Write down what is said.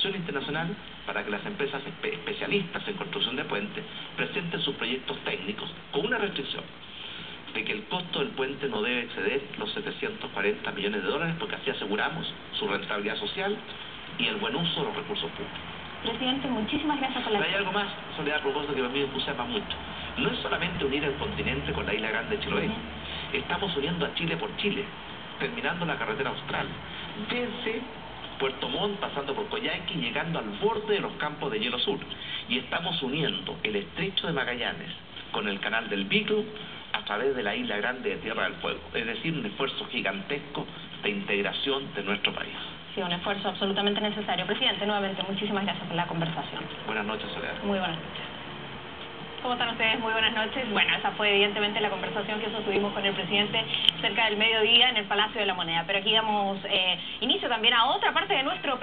cooperación internacional para que las empresas especialistas en construcción de puentes presenten sus proyectos técnicos con una restricción de que el costo del puente no debe exceder los 740 millones de dólares, porque así aseguramos su rentabilidad social y el buen uso de los recursos públicos. Presidente, muchísimas gracias por la... Hay algo más, Soledad, a propósito, que a mí me entusiasma mucho. No es solamente unir el continente con la Isla Grande de Chiloé. Estamos uniendo a Chile por Chile, terminando la carretera austral, desde Puerto Montt, pasando por Coyhaique, llegando al borde de los campos de hielo sur. Y estamos uniendo el estrecho de Magallanes con el canal del Beagle a través de la Isla Grande de Tierra del Fuego. Es decir, un esfuerzo gigantesco de integración de nuestro país. Sí, un esfuerzo absolutamente necesario. Presidente, nuevamente, muchísimas gracias por la conversación. Buenas noches, Soledad. Muy buenas noches. ¿Cómo están ustedes? Muy buenas noches. Bueno, esa fue evidentemente la conversación que sostuvimos con el presidente cerca del mediodía en el Palacio de la Moneda. Pero aquí damos inicio también a otra parte de nuestro